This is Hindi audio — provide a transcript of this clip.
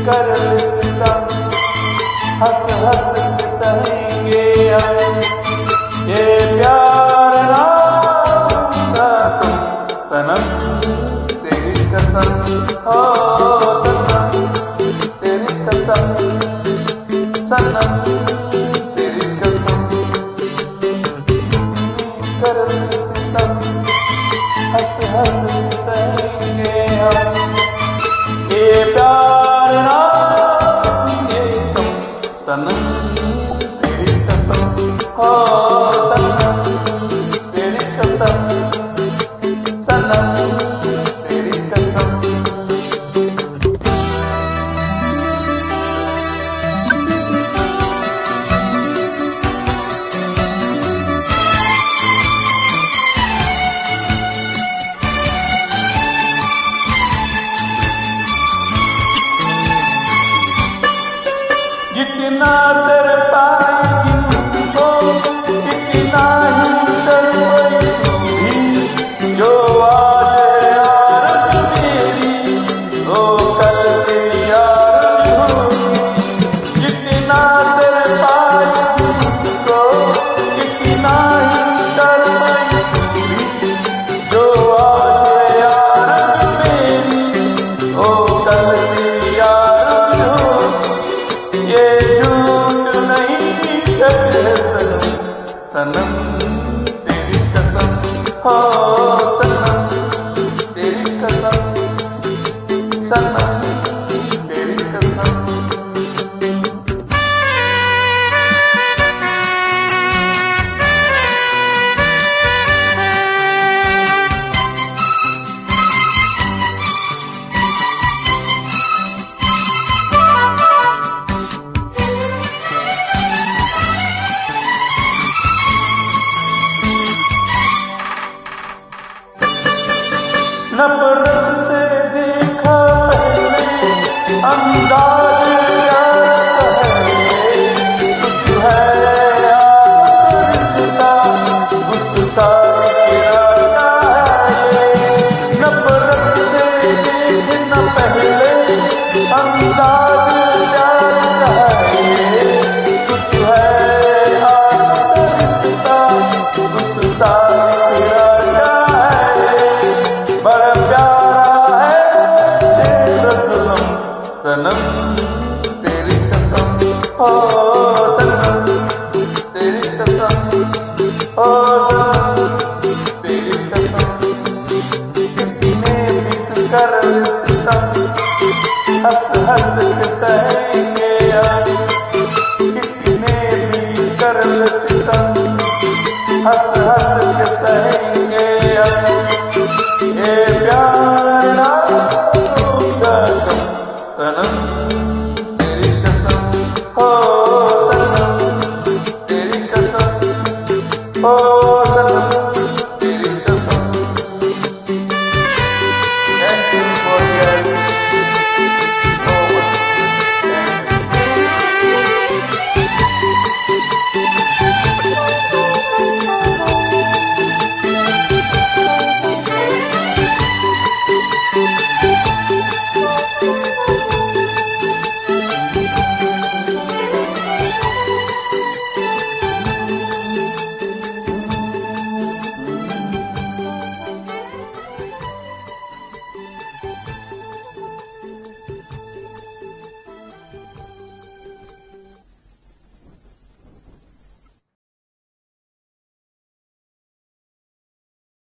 कर सितम हंस हंस के सहेंगे हम, ये प्यार ना होता तुम सनम तेरी कसम हो सनम तेरी कसम सनम तेरी कसम कर सितम हंस हंस के सहेंगे हम, ये प्यार ना ये तुम सनम तेरी कसम हो सनम तेरी कसम सनम तेरी कसम। जितना तर पाएगी मुझको इतना ही तर पाएगी, जो आज यार मेरी वो कल तेरी यार होगी। जितना तर पाएगी मुझको इतना ही तर पाएगी, जो आज यार मेरी वो कल तेरी यार होगी। ये झूठ नहीं है सनम तेरी कसम हो सनम तेरी कसम सनम तेरी कसम। नफरत से देखा पहले अंदाज यार है, कुछ है यार रिश्ता गुस्सा किया है। नफरत से देखना पहले अंदाज यार है, कुछ है यार रिश्ता गुस्सा किया बड़ा प्यारा है तेरा सनम तेरी कसम हो सनम तेरी कसम हो सनम तेरी कसम। कितने भी कर सितम हंस हंस के सहेंगे हम, कितने भी कर सितम हंस हंस के सहेंगे हम, ये प्यार ना होगा तुम सनम